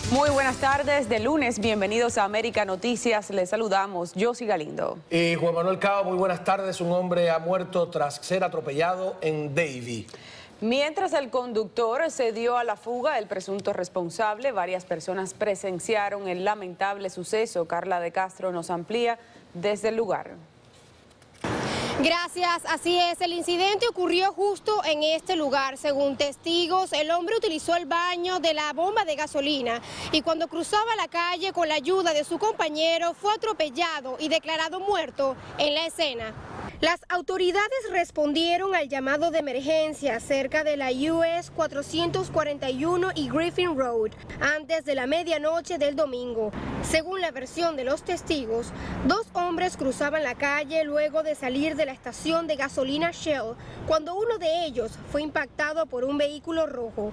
Muy buenas tardes, de lunes, bienvenidos a América Noticias, les saludamos, Yossi Galindo. Y Juan Manuel Cao, muy buenas tardes, un hombre ha muerto tras ser atropellado en Davie. Mientras el conductor se dio a la fuga, el presunto responsable, varias personas presenciaron el lamentable suceso. Carla de Castro nos amplía desde el lugar. Gracias, así es, el incidente ocurrió justo en este lugar. Según testigos, el hombre utilizó el baño de la bomba de gasolina y cuando cruzaba la calle con la ayuda de su compañero fue atropellado y declarado muerto en la escena. Las autoridades respondieron al llamado de emergencia cerca de la US 441 y Griffin Road antes de la medianoche del domingo. Según la versión de los testigos, dos hombres cruzaban la calle luego de salir de la estación de gasolina Shell cuando uno de ellos fue impactado por un vehículo rojo.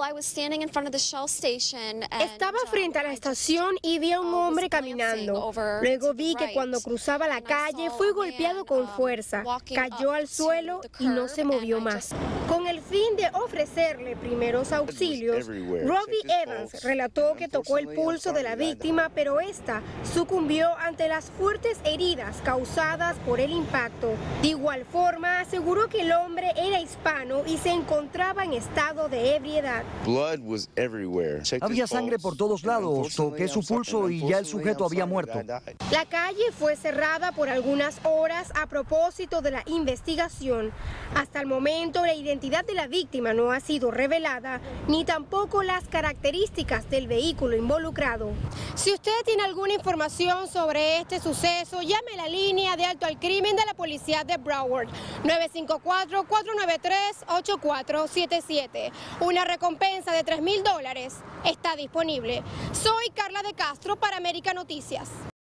Estaba frente a la estación y vi a un hombre caminando. Luego vi que cuando cruzaba la calle fue golpeado con fuerza, cayó al suelo y no se movió más. Con el fin de ofrecerle primeros auxilios, Robbie Evans relató que tocó el pulso de la víctima, pero esta sucumbió ante las fuertes heridas causadas por el impacto. De igual forma, aseguró que el hombre era hispano y se encontraba en estado de ebriedad. Había sangre por todos lados, toqué su pulso y ya el sujeto había muerto. La calle fue cerrada por algunas horas a propósito de la investigación. Hasta el momento, la identidad de la víctima no ha sido revelada, ni tampoco las características del vehículo involucrado. Si usted tiene alguna información sobre este suceso, llame a la línea de alto al crimen de la policía de Broward, 954-493-8477. Una recompensa de $3,000 está disponible. Soy Carla de Castro para América Noticias.